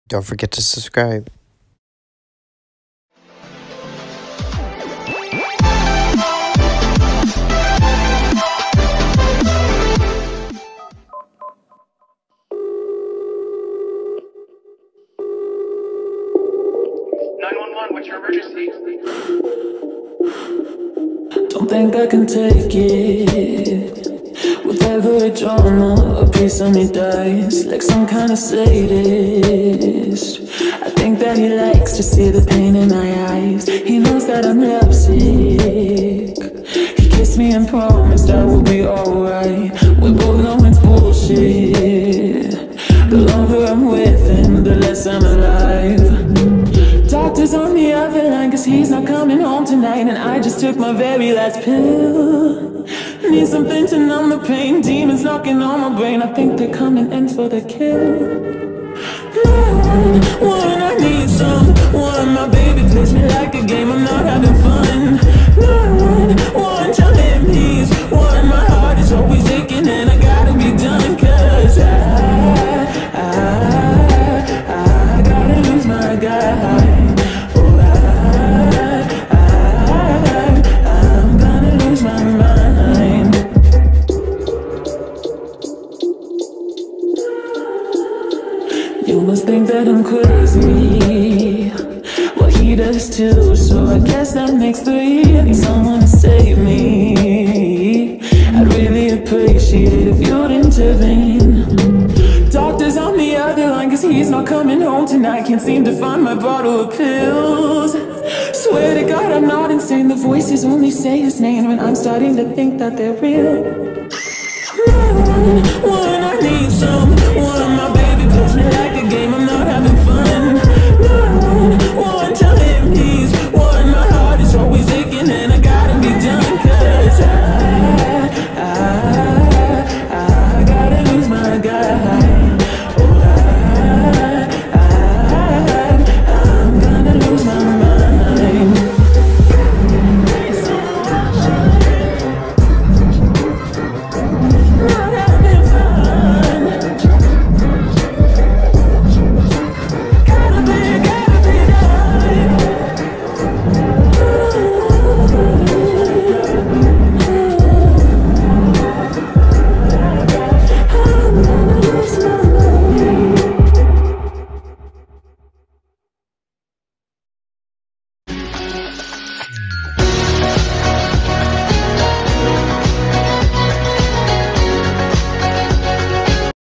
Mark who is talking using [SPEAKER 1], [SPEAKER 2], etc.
[SPEAKER 1] Don't forget to subscribe.
[SPEAKER 2] What's your emergency?
[SPEAKER 3] Don't think I can take it. With every drama, a piece of me dies like some kind of sadist. I think that he likes to see the pain in my eyes. He knows that I'm lovesick. He kissed me and promised I will be alright. We both know it's bullshit. The longer I'm with him, the less I'm alive. Doctor's on the other line, cause he's not coming home tonight. And I just took my very last pill. Need something to numb the pain. Demons knocking on my brain. I think they're coming in for the kill. 911, I need someone. My baby plays me like a game, I'm not having fun. 911, tell him he's one. My heart is always aching and I gotta be done. Cause I gotta lose my guy. I'm gonna lose my mind. You must think that I'm crazy. Well, he does too, so I guess that makes three. I need someone to save me. I'd really appreciate if you'd intervene. Doctor's on the other line, cause he's not coming home tonight. Can't seem to find my bottle of pills. Swear to God I'm not insane. The voices only say his name when I'm starting to think that they're real. 911, I need someone. My baby plays me like a game, I'm